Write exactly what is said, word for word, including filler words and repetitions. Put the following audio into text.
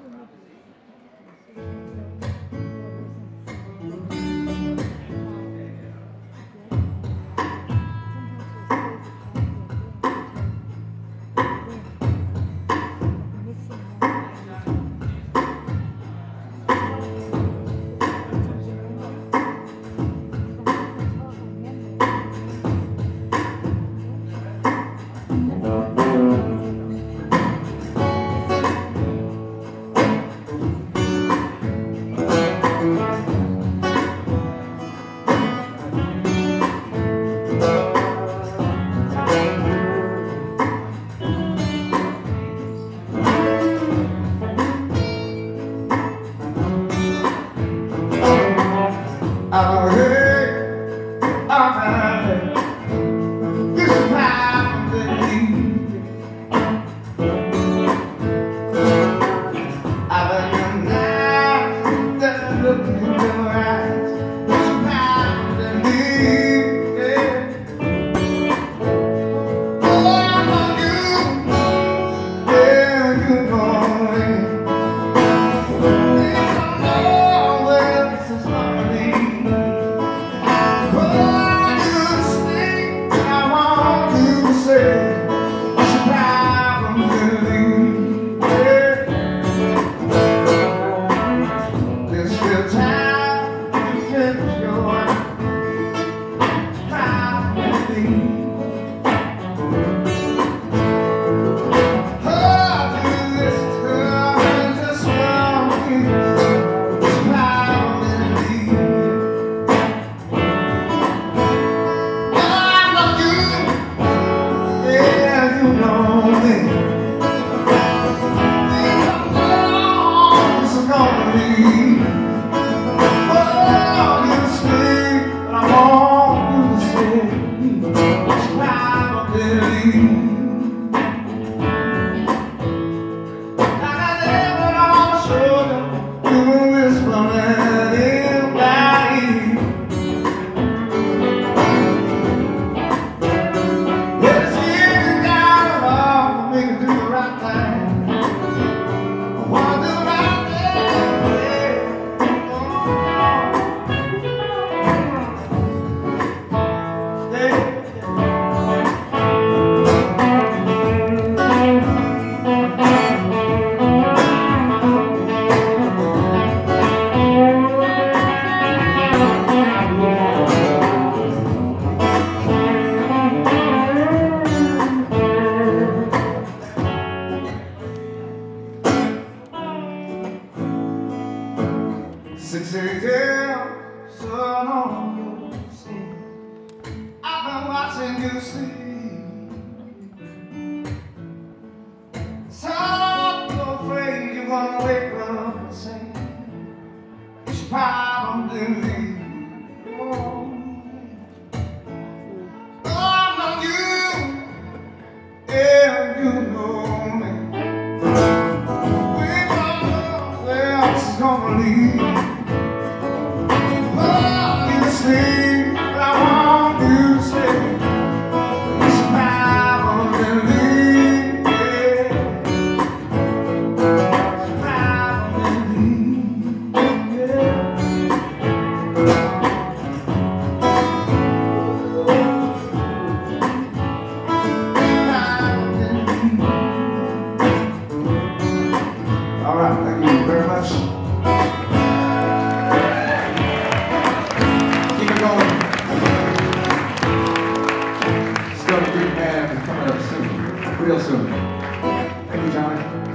six a.m. sun on your skin. I've been watching you sleep. So I'm afraid you're gonna wake up and say you should probably leave. Oh, oh, I know you, yeah, you know me. We don't know where else is gonna lead. Sleep, but I want you to stay. You should probably leave, yeah. You should probably leave, yeah. All right, thank you very much. Still a good band coming up soon, real soon. Thank you, Johnny.